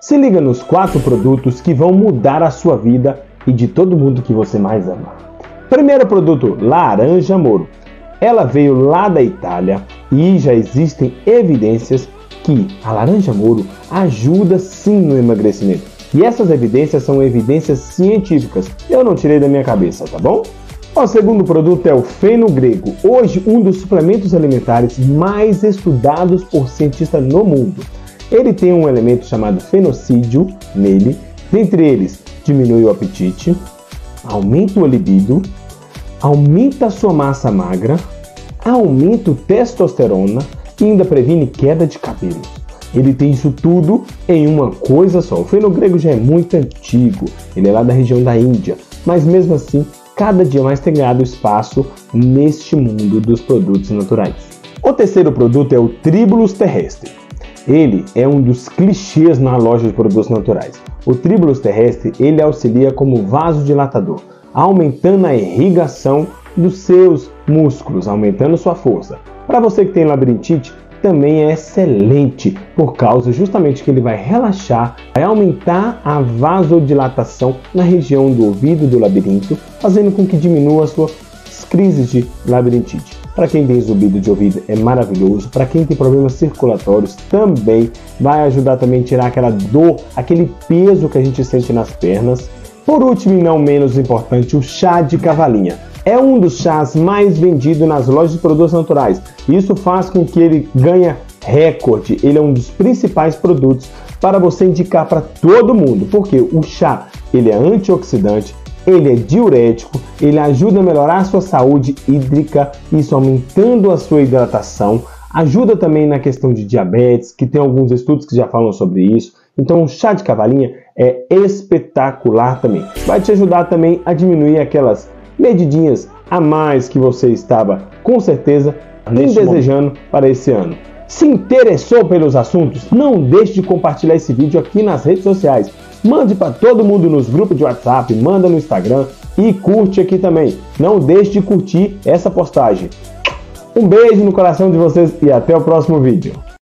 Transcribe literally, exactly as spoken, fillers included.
Se liga nos quatro produtos que vão mudar a sua vida e de todo mundo que você mais ama. Primeiro produto, Laranja Moro. Ela veio lá da Itália e já existem evidências que a laranja moro ajuda sim no emagrecimento. E essas evidências são evidências científicas. Eu não tirei da minha cabeça, tá bom? O segundo produto é o feno grego. Hoje, um dos suplementos alimentares mais estudados por cientistas no mundo. Ele tem um elemento chamado fenocídio nele. Dentre eles, diminui o apetite, aumenta o libido, aumenta a sua massa magra, aumenta a testosterona e ainda previne queda de cabelo. Ele tem isso tudo em uma coisa só. O feno grego já é muito antigo, ele é lá da região da Índia, mas mesmo assim, cada dia mais tem ganhado espaço neste mundo dos produtos naturais. O terceiro produto é o Tribulus terrestre. Ele é um dos clichês na loja de produtos naturais. O Tribulus terrestre, ele auxilia como vasodilatador, aumentando a irrigação dos seus músculos, aumentando sua força. Para você que tem labirintite, também é excelente, por causa justamente que ele vai relaxar, vai aumentar a vasodilatação na região do ouvido do labirinto, fazendo com que diminua as suas crises de labirintite. Para quem tem zumbido de ouvido é maravilhoso, para quem tem problemas circulatórios também vai ajudar também a tirar aquela dor, aquele peso que a gente sente nas pernas. Por último e não menos importante, o chá de cavalinha. É um dos chás mais vendidos nas lojas de produtos naturais. Isso faz com que ele ganhe recorde. Ele é um dos principais produtos para você indicar para todo mundo. Porque o chá, ele é antioxidante, ele é diurético, ele ajuda a melhorar a sua saúde hídrica, isso aumentando a sua hidratação. Ajuda também na questão de diabetes, que tem alguns estudos que já falam sobre isso. Então o chá de cavalinha é espetacular também. Vai te ajudar também a diminuir aquelas medidinhas a mais que você estava, com certeza, desejando para esse ano. Se interessou pelos assuntos? Não deixe de compartilhar esse vídeo aqui nas redes sociais. Mande para todo mundo nos grupos de WhatsApp, manda no Instagram e curte aqui também. Não deixe de curtir essa postagem. Um beijo no coração de vocês e até o próximo vídeo.